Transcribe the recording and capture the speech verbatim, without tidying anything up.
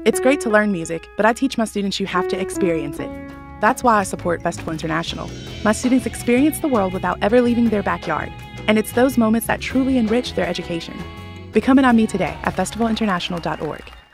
It's great to learn music, but I teach my students you have to experience it. That's why I support Festival International. My students experience the world without ever leaving their backyard, and it's those moments that truly enrich their education. Become an I M E today at festival international dot org.